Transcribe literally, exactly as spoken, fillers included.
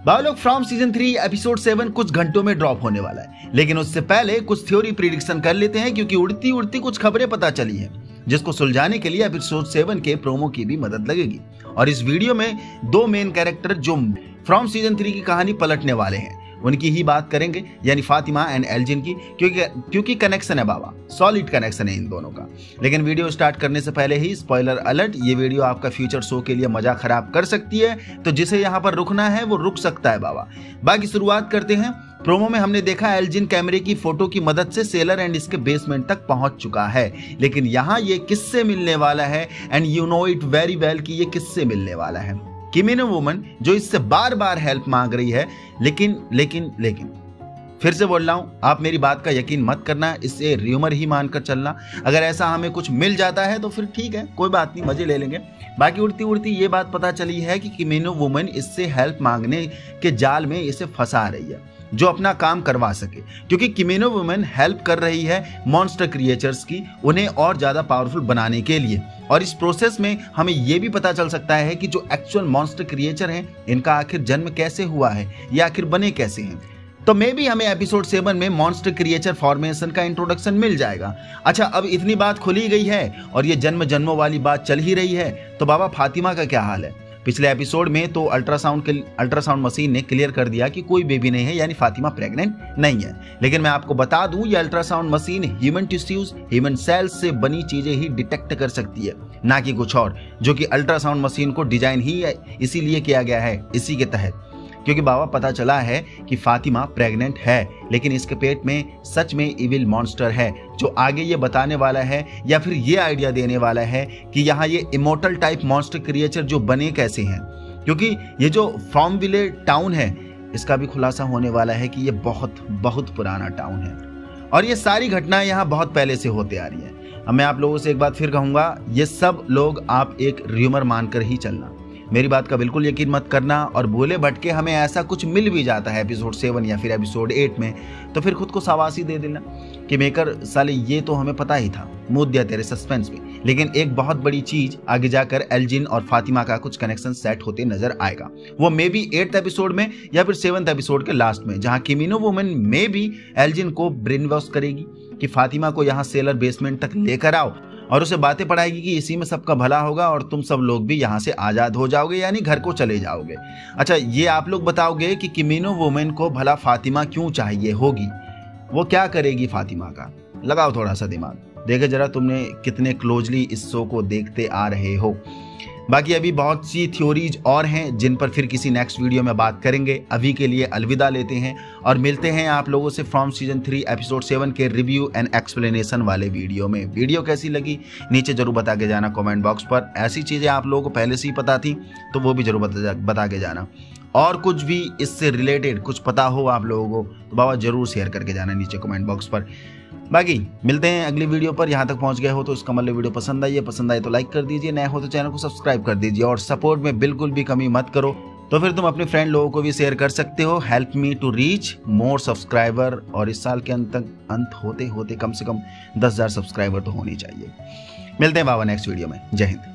बाबा लोग from season three episode seven कुछ घंटों में ड्रॉप होने वाला है, लेकिन उससे पहले कुछ थ्योरी प्रिडिक्शन कर लेते हैं क्योंकि उड़ती उड़ती कुछ खबरें पता चली हैं जिसको सुलझाने के लिए एपिसोड सेवन के प्रोमो की भी मदद लगेगी। और इस वीडियो में दो मेन कैरेक्टर जो फ्रॉम सीजन थ्री की कहानी पलटने वाले हैं उनकी ही बात करेंगे, यानी फातिमा एंड एल्जिन की, क्योंकि क्योंकि कनेक्शन है बाबा, सॉलिड कनेक्शन है इन दोनों का। लेकिन वीडियो स्टार्ट करने से पहले ही स्पॉइलर अलर्ट, ये वीडियो आपका फ्यूचर शो के लिए मजा खराब कर सकती है, तो जिसे यहाँ पर रुकना है वो रुक सकता है बाबा। बाकी शुरुआत करते हैं। प्रोमो में हमने देखा एल्जिन कैमरे की फोटो की मदद से सेलर एंड इसके बेसमेंट तक पहुंच चुका है, लेकिन यहाँ ये किससे मिलने वाला है and you know it very well कि ये किससे मिलने वाला है। किमिनो वुमन जो इससे बार बार हेल्प मांग रही है, लेकिन लेकिन लेकिन फिर से बोल रहा हूं, आप मेरी बात का यकीन मत करना, इससे र्यूमर ही मानकर चलना। अगर ऐसा हमें कुछ मिल जाता है तो फिर ठीक है, कोई बात नहीं, मजे ले लेंगे। बाकी उड़ती उड़ती ये बात पता चली है कि किमिनो वुमन इससे हेल्प मांगने के जाल में इसे फंसा रही है जो अपना काम करवा सके, क्योंकि किमिनो वुमन हेल्प कर रही है मॉन्स्टर क्रिएचर्स की उन्हें और ज्यादा पावरफुल बनाने के लिए। और इस प्रोसेस में हमें यह भी पता चल सकता है कि जो एक्चुअल मॉन्स्टर क्रिएचर हैं इनका आखिर जन्म कैसे हुआ है, या आखिर बने कैसे हैं। तो मे भी हमें एपिसोड सेवन में मॉन्स्टर क्रिएचर फॉर्मेशन का इंट्रोडक्शन मिल जाएगा। अच्छा, अब इतनी बात खुली गई है और ये जन्म जन्मों वाली बात चल ही रही है, तो बाबा फातिमा का क्या हाल है। पिछले एपिसोड में तो अल्ट्रासाउंड के अल्ट्रासाउंड मशीन ने क्लियर कर दिया कि कोई बेबी नहीं है, यानी फातिमा प्रेग्नेंट नहीं है। लेकिन मैं आपको बता दूं, ये ultrasound machine human tissues, human cells से बनी चीजें ही डिटेक्ट कर सकती है, ना कि कुछ और, जो कि अल्ट्रासाउंड मशीन को डिजाइन ही इसीलिए किया गया है, इसी के तहत। क्योंकि बाबा पता चला है कि फातिमा प्रेग्नेंट है, लेकिन इसके पेट में सच में इविल मॉन्स्टर है जो आगे ये बताने वाला है या फिर ये आइडिया देने वाला है कि यहाँ ये इमोर्टल टाइप मॉन्स्टर क्रिएचर जो बने कैसे हैं। क्योंकि ये जो फ्रॉमविले टाउन है इसका भी खुलासा होने वाला है कि ये बहुत बहुत पुराना टाउन है और ये सारी घटनाएं यहाँ बहुत पहले से होते आ रही है। अब मैं आप लोगों से एक बात फिर कहूंगा, ये सब लोग आप एक र्यूमर मानकर ही चलना, मेरी बात का बिल्कुल यकीन मत करना। और बोले भटके हमें ऐसा कुछ मिल भी जाता है एपिसोड सेवन या फिर एपिसोड एट में, तो फिर खुद को शाबाशी दे देना कि मेकर साले ये तो हमें पता ही था, मूड दिया तेरे सस्पेंस में। लेकिन एक बहुत बड़ी चीज आगे जाकर एल्जिन और फातिमा का कुछ कनेक्शन सेट होते नजर आएगा, वो मे बी एट्थ एपिसोड में या फिर सेवंथ एपिसोड के लास्ट में, जहां किमिनो वुमन मे बी एल्जिन को ब्रेन वॉश करेगी कि फातिमा को यहाँ सेलर बेसमेंट तक लेकर आओ और उसे बातें पढ़ाएगी कि इसी में सबका भला होगा और तुम सब लोग भी यहाँ से आजाद हो जाओगे, यानी घर को चले जाओगे। अच्छा, ये आप लोग बताओगे कि किमिनो वुमेन को भला फातिमा क्यों चाहिए होगी, वो क्या करेगी फातिमा का, लगाओ थोड़ा सा दिमाग, देखे जरा तुमने कितने क्लोजली इस शो को देखते आ रहे हो। बाकी अभी बहुत सी थ्योरीज और हैं जिन पर फिर किसी नेक्स्ट वीडियो में बात करेंगे। अभी के लिए अलविदा लेते हैं और मिलते हैं आप लोगों से from season three episode seven के रिव्यू एंड एक्सप्लेनेशन वाले वीडियो में। वीडियो कैसी लगी नीचे जरूर बता के जाना कमेंट बॉक्स पर। ऐसी चीज़ें आप लोगों को पहले से ही पता थी तो वो भी जरूर बता बता के जाना, और कुछ भी इससे रिलेटेड कुछ पता हो आप लोगों को तो बाबा जरूर शेयर करके जाना नीचे कमेंट बॉक्स पर। बाकी मिलते हैं अगली वीडियो पर। यहाँ तक पहुँच गए हो तो इसका मतलब वीडियो पसंद आई है, पसंद आए तो लाइक कर दीजिए, नए हो तो चैनल को सब्सक्राइब कर दीजिए और सपोर्ट में बिल्कुल भी कमी मत करो, तो फिर तुम अपने फ्रेंड लोगों को भी शेयर कर सकते हो। Help me to reach more subscriber, और इस साल के अंत तक अंत होते होते कम से कम दस हजार सब्सक्राइबर तो होनी चाहिए। मिलते हैं बाबा नेक्स्ट वीडियो में। जय हिंद।